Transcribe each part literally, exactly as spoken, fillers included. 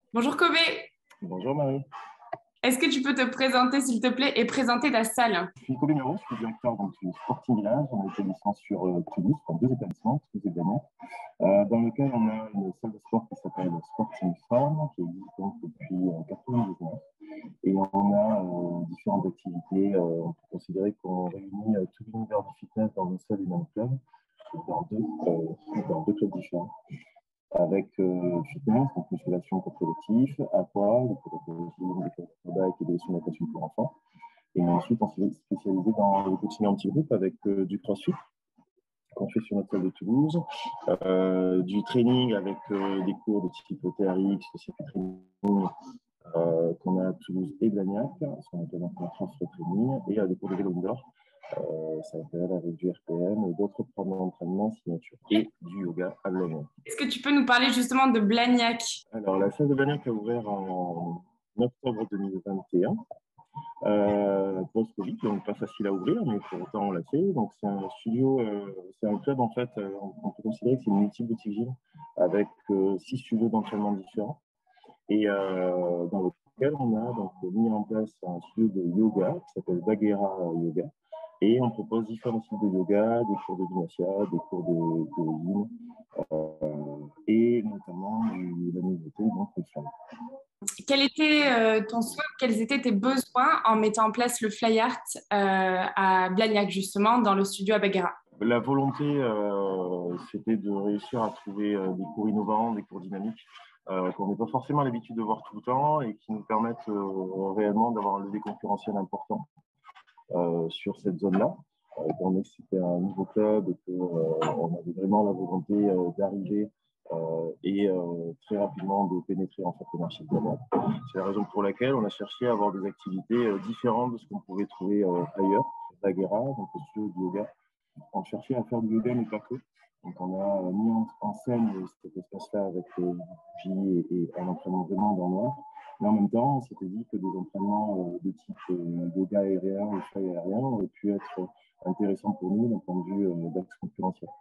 Bonjour Kobe, Bonjour Marie, est-ce que tu peux te présenter s'il te plaît et présenter ta salle? je suis Nicolas Miro, je suis directeur donc, du Sporting Village, on a été licence sur euh, Toulouse, enfin, deux établissements, Toulouse et Blagnac, euh, dans lequel on a une salle de sport qui s'appelle Sporting Farm, qui existe donc depuis mille neuf cent quatre-vingt-dix-neuf, et on a euh, différentes activités. Euh, on peut considérer qu'on réunit euh, tout l'univers du fitness dans un seul et même club, dans deux, euh, dans deux clubs différents, avec euh, fitness, donc musculation pour collectif, aqua, donc pédagogie, des combats et des leçons de natation pour enfants. Et ensuite, on s'est spécialisé dans le coaching en petit groupe avec euh, du crossfit qu'on fait sur notre salle de Toulouse, euh, du training avec euh, des cours de type T R X, circuit training euh, qu'on a à Toulouse et Blagnac, ce qu'on appelle donc un transfert training, et euh, des cours de vélo indoor, euh, ça s'appelle avec du R P M et d'autres programmes d'entraînement signature, et du yoga à Blagnac. Est-ce que tu peux nous parler justement de Blagnac? Alors, la salle de Blagnac a ouvert en octobre deux mille vingt et un. Euh, post-Covid, donc pas facile à ouvrir, mais pour autant on l'a fait. Donc c'est un studio, euh, c'est un club en fait, euh, on peut considérer que c'est une multi-boutique gym avec euh, six studios d'entraînement différents et euh, dans lequel on a donc mis en place un studio de yoga qui s'appelle Bagheera Yoga et on propose différents types de yoga, des cours de vinyasa, des cours de, de yin euh, et notamment du, la nouveauté donc le fly. Quel était euh, ton souhait, quels étaient tes besoins en mettant en place le Fly Art euh, à Blagnac justement dans le studio à Bagheera? La volonté, euh, c'était de réussir à trouver euh, des cours innovants, des cours dynamiques, euh, qu'on n'ait pas forcément l'habitude de voir tout le temps et qui nous permettent euh, réellement d'avoir un levier concurrentiel important euh, sur cette zone-là. Euh, étant donné que c'était un nouveau club et qu'on euh, avait vraiment la volonté euh, d'arriver euh, et euh, très rapidement de pénétrer en fait le marché de la. C'est la raison pour laquelle on a cherché à avoir des activités euh, différentes de ce qu'on pouvait trouver euh, ailleurs. Bagheera, donc le studio de yoga, on cherchait à faire du yoga, mais pas que. Donc, on a mis en, en scène cet espace-là avec euh, du bougie et, et un entraînement vraiment dans le noir. Mais en même temps, on s'était dit que des entraînements euh, de type euh, yoga aérien ou fly aérien auraient pu être intéressants pour nous d'un point de vue euh, d'axe concurrentiel.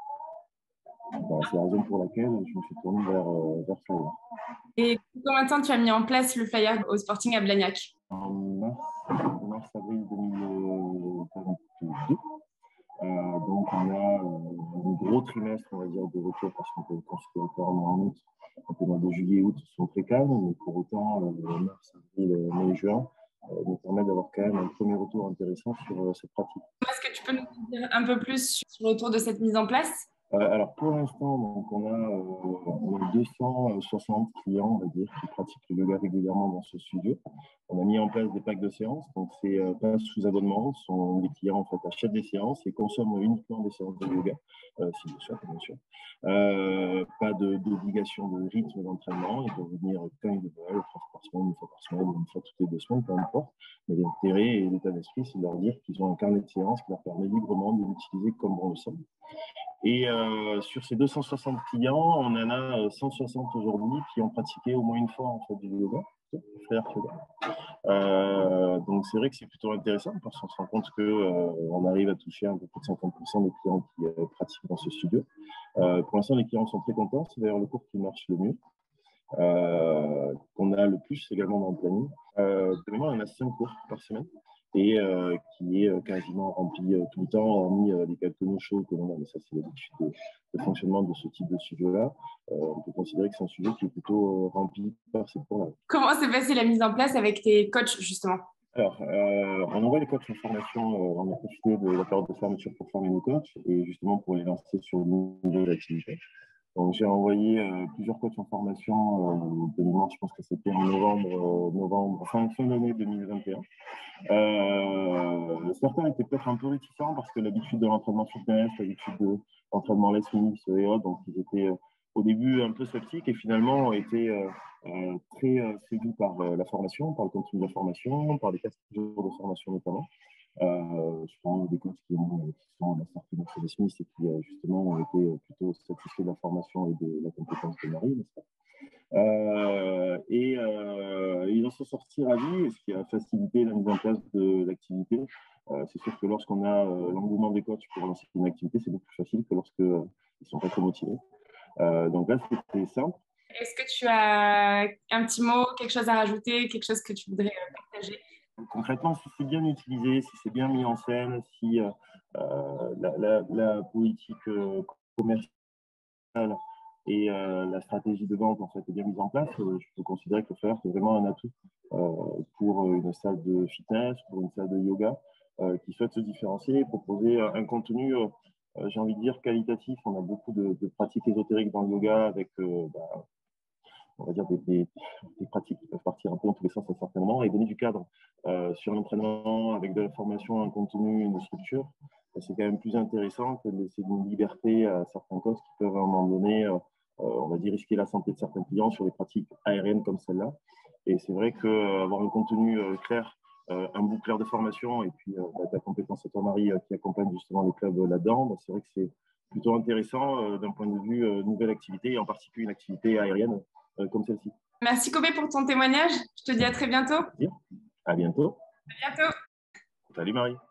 Voilà, c'est la raison pour laquelle je me suis tourné vers, euh, vers Flyer. Et combien de temps tu as mis en place le Fly Art au Sporting à Blagnac? En mars, mars-avril deux mille vingt-deux. Euh, donc, on a euh, un gros trimestre, on va dire, de retour parce qu'on peut considérer qu'en août, donc le mois de juillet et août sont très calmes, mais pour autant, euh, mars, avril, mai, juin euh, nous permet d'avoir quand même un premier retour intéressant sur euh, cette pratique. Est-ce que tu peux nous dire un peu plus sur le retour de cette mise en place? Euh, alors pour l'instant, donc, on a, euh, on a deux cent soixante clients, on va dire, qui pratiquent le yoga régulièrement dans ce studio. On a mis en place des packs de séances, donc c'est euh, pas sous abonnement, ce sont des clients en fait achètent des séances et consomment uniquement des séances de yoga, euh, si bien sûr, bien sûr. Euh, pas d'obligation de, de rythme d'entraînement, ils peuvent venir quand ils veulent, trois fois par semaine, une fois par semaine, une fois toutes les deux semaines, peu importe. Mais l'intérêt et l'état d'esprit, c'est de leur dire qu'ils ont un carnet de séances qui leur permet librement de l'utiliser comme bon le semble. Et euh, sur ces deux cent soixante clients, on en a cent soixante aujourd'hui qui ont pratiqué au moins une fois en fait du yoga, frère yoga. Euh, donc c'est vrai que c'est plutôt intéressant parce qu'on se rend compte que euh, on arrive à toucher un peu plus de cinquante pour cent des clients qui euh, pratiquent dans ce studio. Euh, pour l'instant, les clients sont très contents. C'est d'ailleurs le cours qui marche le mieux, euh, qu'on a le plus également dans le planning. Euh, on a cinq cours par semaine et euh, qui est euh, quasiment rempli euh, tout le temps, hormis euh, les quelques no-shows que l'on a, mais ça c'est l'habitude de, de fonctionnement de ce type de studio-là. Euh, on peut considérer que c'est un studio qui est plutôt euh, rempli par ces cours-là. Comment s'est passée la mise en place avec tes coachs justement? Alors, euh, on envoie les coachs en formation, euh, on a profité de la période de fermeture pour former nos coachs et justement pour les lancer sur une nouvelle activité. Donc, j'ai envoyé euh, plusieurs coachs en formation, euh, de mémoire, je pense que c'était en novembre, euh, novembre, fin, fin d'année deux mille vingt et un. Euh, certains étaient peut-être un peu réticents parce que l'habitude de l'entraînement fitness, l'habitude de l'entraînement less minutes et autres, donc ils étaient euh, au début un peu sceptiques et finalement ont été euh, euh, très euh, séduits par euh, la formation, par le contenu de la formation, par les quatre jours de formation notamment. Euh, je prends des coachs qui, ont, qui sont à la sortie de Mercedes Smith et qui euh, justement ont été plutôt satisfaits de la formation et de la compétence de Marie, n'est-ce pas? Euh, et euh, ils en sont sortis ravis, ce qui a facilité la mise en place de l'activité. Euh, c'est sûr que lorsqu'on a euh, l'engouement des coachs pour lancer une activité, c'est beaucoup plus facile que lorsqu'ils euh, ne sont pas très motivés. Euh, donc là, c'était simple. Est-ce que tu as un petit mot, quelque chose à rajouter, quelque chose que tu voudrais euh, partager? Concrètement, si c'est bien utilisé, si c'est bien mis en scène, si euh, euh, la, la, la, politique euh, commerciale et euh, la stratégie de vente en fait est bien mise en place, euh, je peux considérer que le Flair est vraiment un atout euh, pour une salle de fitness, pour une salle de yoga euh, qui souhaite se différencier et proposer un contenu, euh, j'ai envie de dire, qualitatif. On a beaucoup de, de pratiques ésotériques dans le yoga avec euh, bah, on va dire, des, des, des, pratiques qui peuvent partir un peu dans tous les sens à certains moments, et donner du cadre euh, sur l'entraînement avec de la formation, un contenu, une structure. C'est quand même plus intéressant que de laisser une liberté à certains coachs qui peuvent à un moment donné, euh, on va dire, risquer la santé de certains clients sur des pratiques aériennes comme celle-là. Et c'est vrai qu'avoir un contenu euh, clair, euh, un bout clair de formation, et puis euh, bah, ta compétence à toi, Marie, euh, qui accompagne justement les clubs là-dedans, bah, c'est vrai que c'est plutôt intéressant euh, d'un point de vue euh, nouvelle activité, et en particulier une activité aérienne euh, comme celle-ci. Merci Kobe pour ton témoignage. Je te dis à très bientôt. À bientôt. À bientôt. Salut Marie.